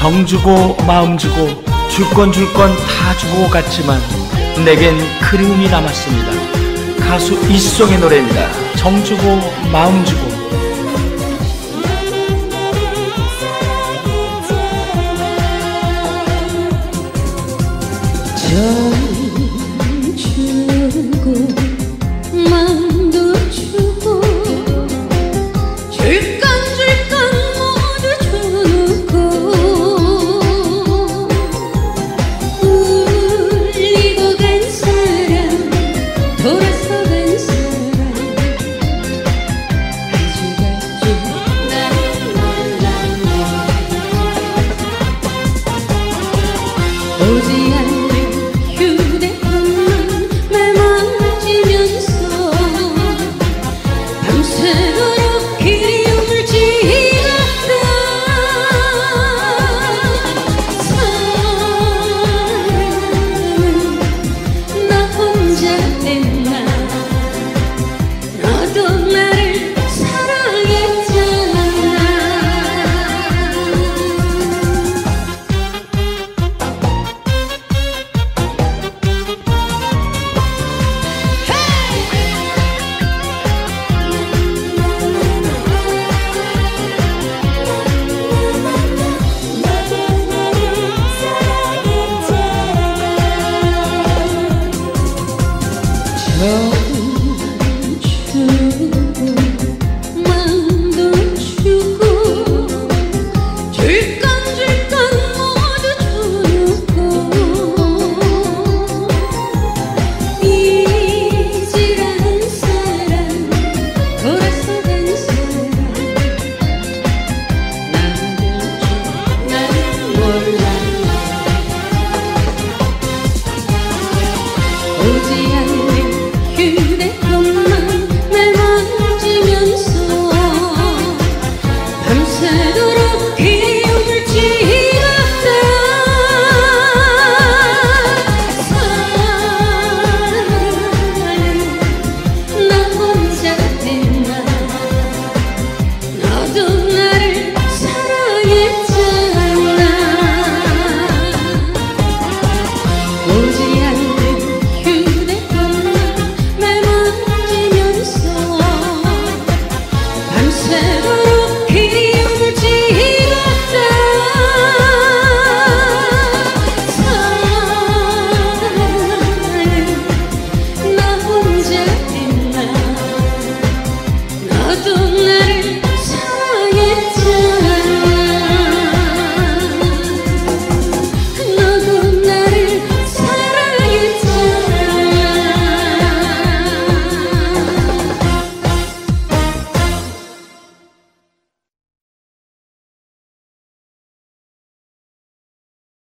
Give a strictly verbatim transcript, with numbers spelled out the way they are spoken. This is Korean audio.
정 주고 마음 주고 줄 건 줄 건 다 주고 갔지만 내겐 그리움이 남았습니다. 가수 이수종의 노래입니다. 정 주고 마음 주고. 정 주고 마음도 주고 줄 건 줄 건 모두 주고 울리고 간 사람 돌아서 간 사람 가져갔죠. 오지 않는 휴대폰만 매만지면서 밤새도록 그리움을 지었다. 사랑은 나 혼자 했나. 너도 나를 사랑했잖아. 정 주고